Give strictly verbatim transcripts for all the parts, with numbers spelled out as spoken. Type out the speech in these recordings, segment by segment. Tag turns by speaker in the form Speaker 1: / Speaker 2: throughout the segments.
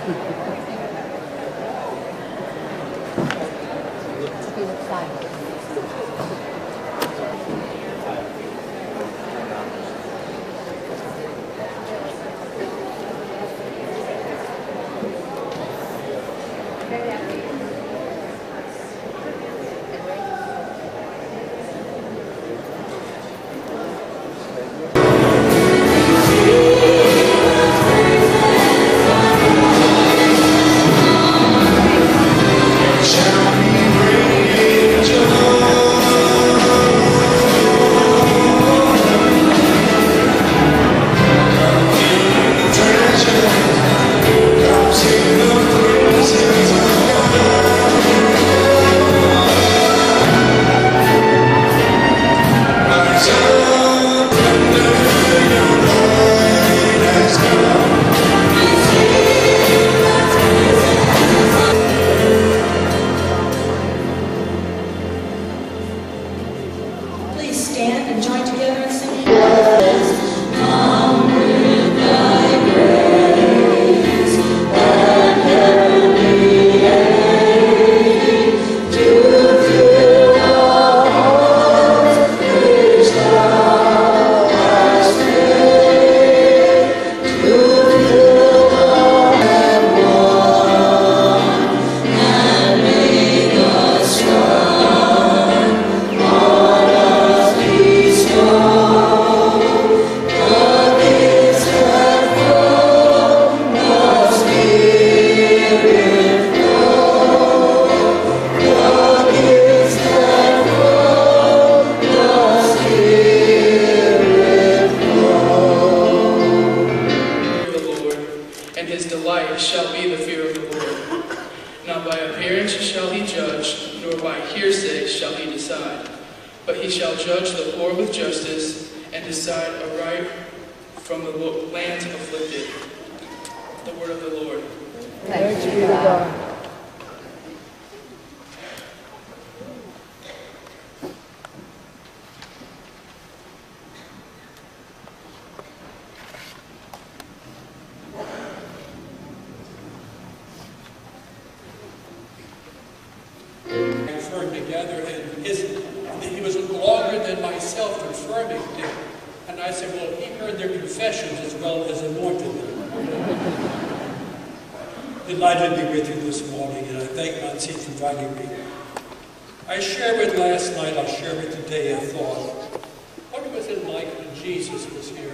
Speaker 1: Together, and his, he was longer than myself confirming them. And I said, well, he heard their confessions as well as anointed them. Delighted to be with you this morning, and I thank Nancy for inviting me. I shared with last night, I'll share with today a thought. What was it like when Jesus was here?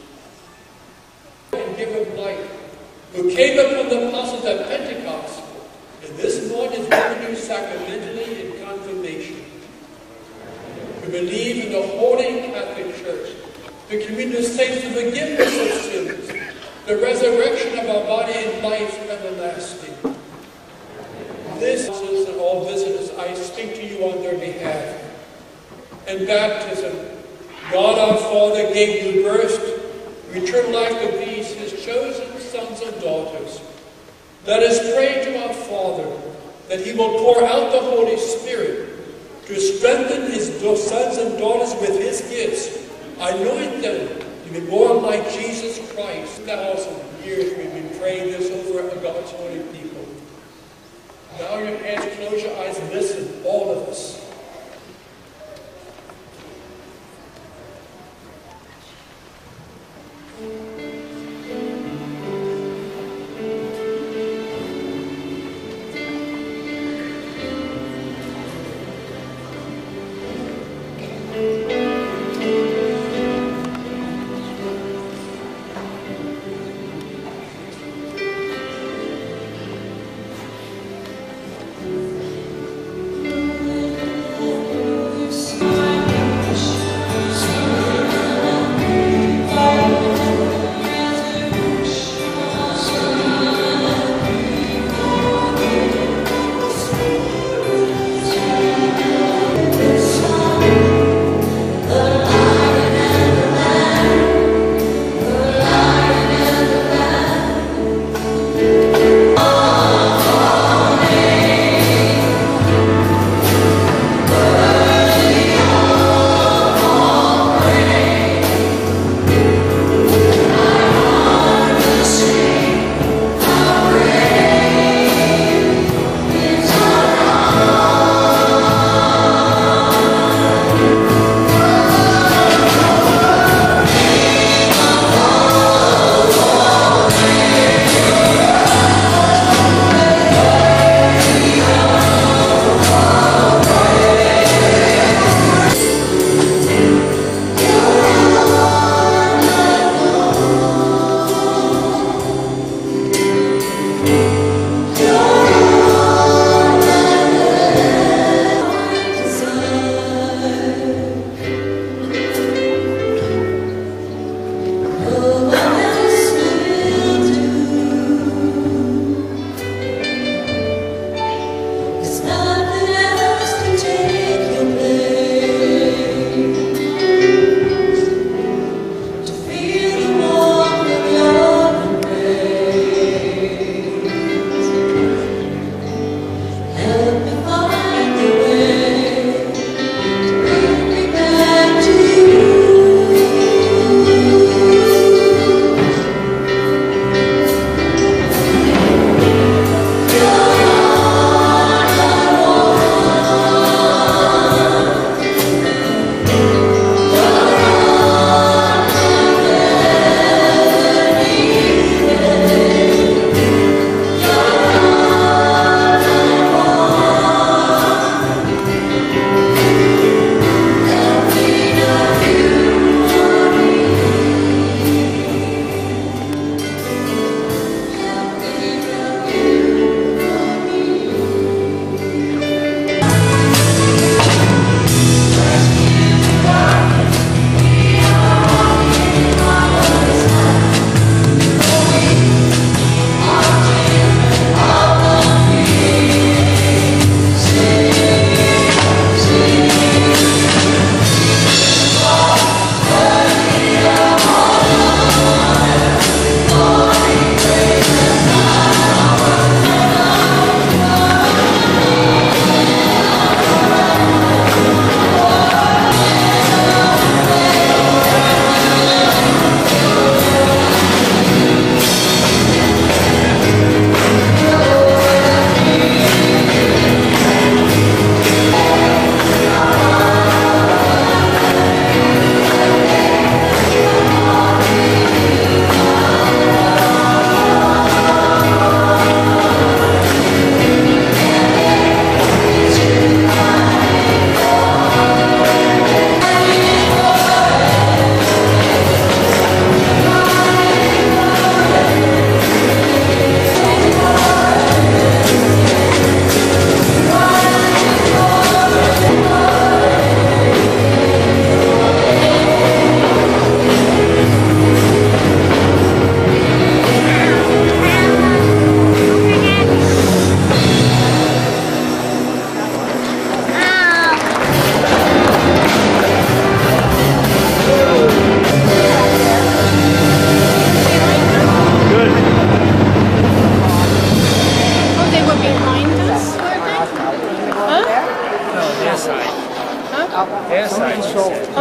Speaker 1: And give him light. Who came upon the apostles at Pentecost, and this morning is given you sacramentally in confirmation. We believe in the Holy Catholic Church, the communion of saints, the forgiveness of sins, the resurrection of our body and life everlasting. This and all visitors, I speak to you on their behalf. In baptism, God our Father gave you birth, eternal life to these, his chosen sons and daughters. Let us pray to our Father that he will pour out the Holy Spirit to strengthen his sons and daughters with his gifts. Anoint them to be more like Jesus Christ. Thousand years we've been praying this over God's holy people. Bow your heads, close your eyes, listen, all of us.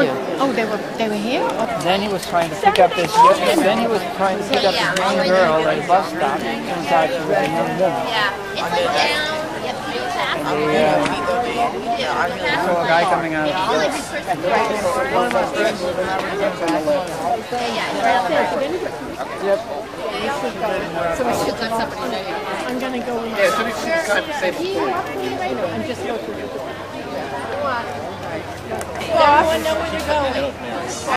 Speaker 2: Oh,
Speaker 3: here.
Speaker 2: oh, they were they were here. Okay.
Speaker 3: Then he was trying to pick up this. Then he was trying to pick up this young girl at a bus stop. Turns out she was a young woman.
Speaker 4: Yeah, it's like down.
Speaker 3: And the, uh, I saw a guy coming out of the bus. Yep.
Speaker 2: So we should let somebody know. I'm gonna go in.
Speaker 5: Yeah, so we should kind of say before.
Speaker 2: And just go through. Does everyone know where they're going?